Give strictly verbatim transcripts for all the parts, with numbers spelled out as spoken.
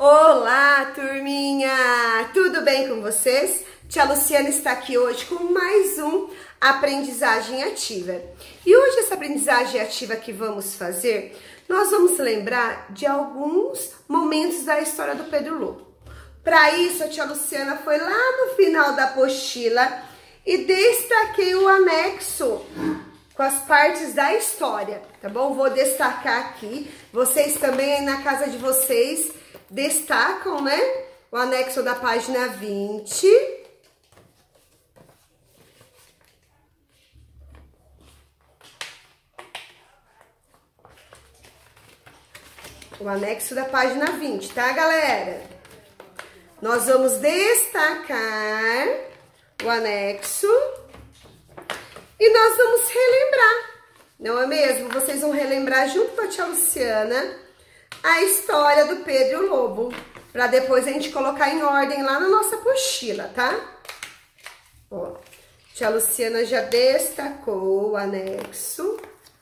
Olá, turminha! Tudo bem com vocês? Tia Luciana está aqui hoje com mais um Aprendizagem Ativa. E hoje essa aprendizagem ativa que vamos fazer, nós vamos lembrar de alguns momentos da história do Pedro Lobo. Para isso, a tia Luciana foi lá no final da apostila e destaquei o anexo com as partes da história, tá bom? Vou destacar aqui, vocês também aí na casa de vocês destacam, né? O anexo da página vinte. O anexo da página vinte, tá, galera? Nós vamos destacar o anexo e nós vamos relembrar, não é mesmo? Vocês vão relembrar junto com a tia Luciana a história do Pedro e o Lobo, para depois a gente colocar em ordem lá na nossa apostila, tá? Ó, tia Luciana já destacou o anexo.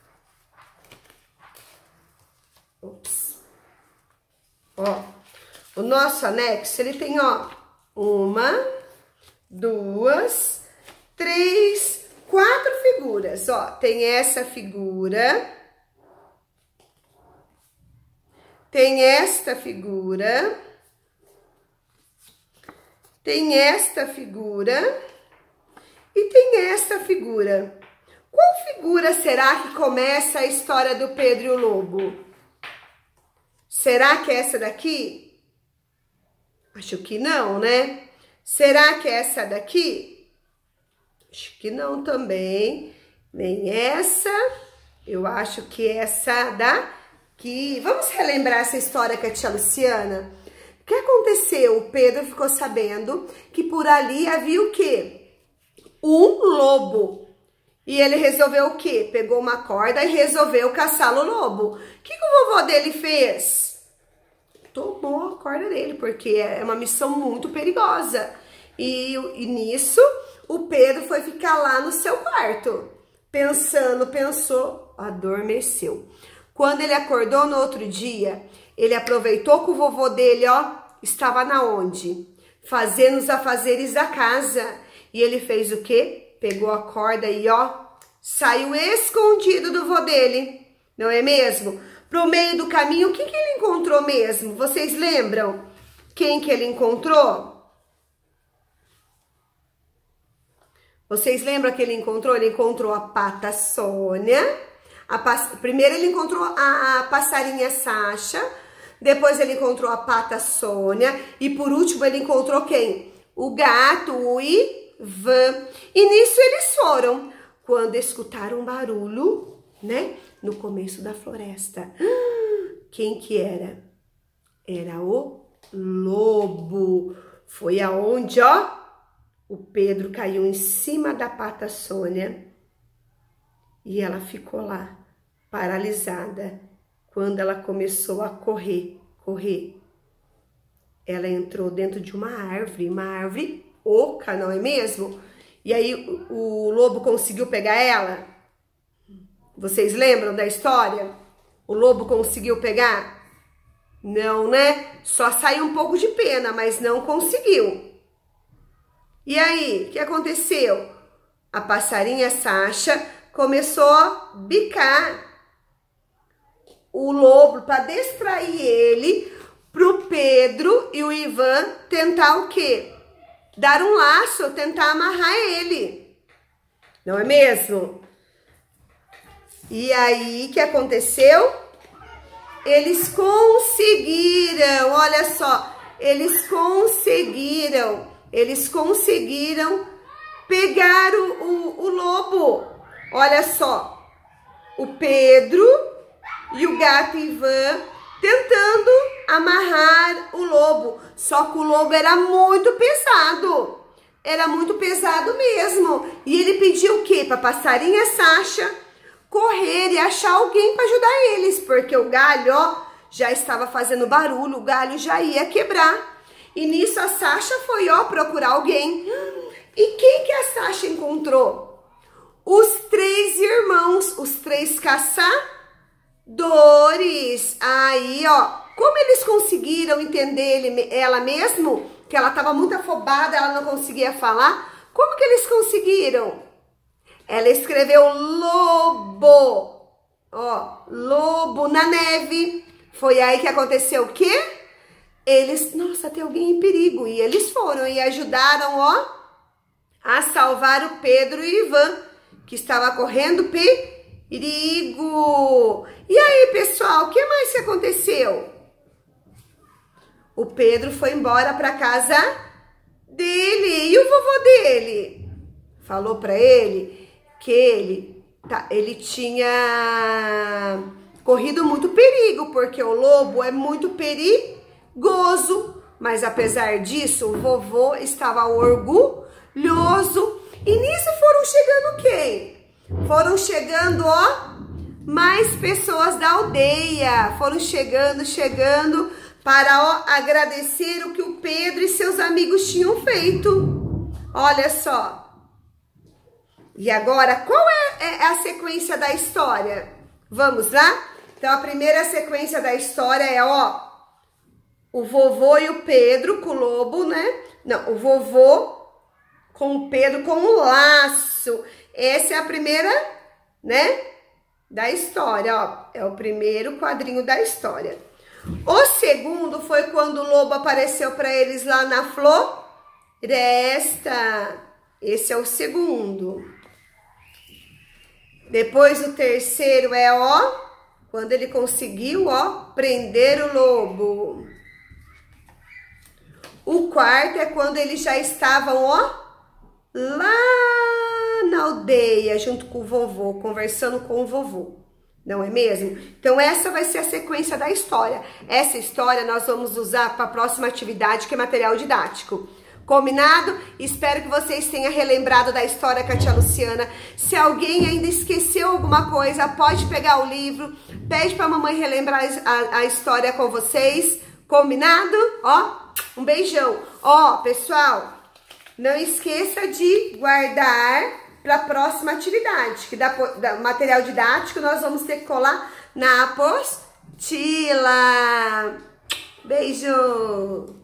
Ops. Ó, o nosso anexo, ele tem, ó, uma, duas, três, quatro figuras, ó. Tem essa figura, tem esta figura, tem esta figura e tem esta figura. Qual figura será que começa a história do Pedro e o Lobo? Será que é essa daqui? Acho que não, né? Será que é essa daqui? Acho que não também. Nem essa. Eu acho que é essa daqui. Vamos relembrar essa história com a tia Luciana? O que aconteceu? O Pedro ficou sabendo que por ali havia o quê? Um lobo. E ele resolveu o quê? Pegou uma corda e resolveu caçar o lobo. O que, que o vovô dele fez? Tomou a corda dele, porque é uma missão muito perigosa. E, e nisso, o Pedro foi ficar lá no seu quarto. Pensando, pensou, adormeceu. Quando ele acordou no outro dia, ele aproveitou que o vovô dele, ó, estava na onde? Fazendo os afazeres da casa. E ele fez o quê? Pegou a corda e, ó, saiu escondido do vô dele. Não é mesmo? Pro meio do caminho, o que que ele encontrou mesmo? Vocês lembram quem que ele encontrou? Vocês lembram que ele encontrou? Ele encontrou a Pata Sônia. A pass... Primeiro ele encontrou a, a passarinha Sasha. Depois ele encontrou a Pata Sônia. E por último ele encontrou quem? O gato, o Ivan. E nisso eles foram. Quando escutaram um barulho, né? No começo da floresta. Quem que era? Era o lobo. Foi aonde, ó, o Pedro caiu em cima da Pata Sônia e ela ficou lá, paralisada. Quando ela começou a correr, correr, ela entrou dentro de uma árvore, uma árvore oca, não é mesmo? E aí o, o lobo conseguiu pegar ela? Vocês lembram da história? O lobo conseguiu pegar? Não, né? Só saiu um pouco de pena, mas não conseguiu. E aí, o que aconteceu? A passarinha Sasha começou a bicar o lobo para distrair ele, pro Pedro e o Ivan tentar o quê? Dar um laço, tentar amarrar ele. Não é mesmo? E aí, o que aconteceu? Eles conseguiram, olha só, eles conseguiram, eles conseguiram pegar o, o, o lobo. Olha só, o Pedro e o gato Ivan tentando amarrar o lobo. Só que o lobo era muito pesado, era muito pesado mesmo. E ele pediu o quê? Para a passarinha Sasha correr e achar alguém para ajudar eles, porque o galho, ó, já estava fazendo barulho, o galho já ia quebrar. E nisso a Sasha foi, ó, procurar alguém. E quem que a Sasha encontrou? Os três irmãos, os três caçadores. Aí, ó, como eles conseguiram conseguiram entender ele, ela mesmo, que ela estava muito afobada, ela não conseguia falar. Como que eles conseguiram? Ela escreveu lobo, ó, lobo na neve. Foi aí que aconteceu o quê? Eles, nossa, tem alguém em perigo. E eles foram e ajudaram, ó, a salvar o Pedro e o Ivan, que estava correndo perigo. E aí, pessoal, o que mais que aconteceu? O Pedro foi embora para casa dele. E o vovô dele falou para ele que ele, tá, ele tinha corrido muito perigo, porque o lobo é muito perigoso. Mas apesar disso, o vovô estava orgulhoso. E nisso foram chegando quem? Foram chegando, ó, mais pessoas da aldeia. Foram chegando, chegando para, ó, agradecer o que o Pedro e seus amigos tinham feito. Olha só. E agora, qual é, é a sequência da história? Vamos lá? Então, a primeira sequência da história é, ó, o vovô e o Pedro com o lobo, né? Não, o vovô com o Pedro com o laço. Essa é a primeira, né, da história, ó. É o primeiro quadrinho da história. O segundo foi quando o lobo apareceu para eles lá na floresta. Esse é o segundo. Depois o terceiro é, ó, quando ele conseguiu, ó, prender o lobo. O quarto é quando eles já estavam, ó, lá na aldeia, junto com o vovô, conversando com o vovô. Não é mesmo? Então essa vai ser a sequência da história. Essa história nós vamos usar para a próxima atividade, que é material didático. Combinado? Espero que vocês tenham relembrado da história com a tia Luciana. Se alguém ainda esqueceu alguma coisa, pode pegar o livro, pede para a mamãe relembrar a, a história com vocês. Combinado? Ó, um beijão. Ó, pessoal, não esqueça de guardar para a próxima atividade, que da, da material didático nós vamos ter que colar na apostila. Beijo!